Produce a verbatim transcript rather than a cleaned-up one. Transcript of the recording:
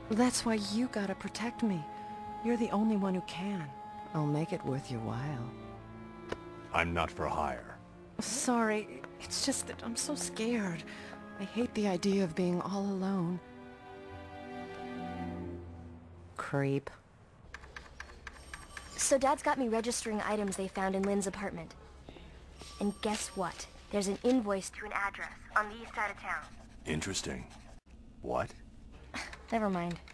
That's why you gotta protect me. You're the only one who can. I'll make it worth your while. I'm not for hire. Sorry, it's just that I'm so scared. I hate the idea of being all alone. Creep. So Dad's got me registering items they found in Lynn's apartment. And guess what? There's an invoice to an address on the east side of town. Interesting. What? Never mind.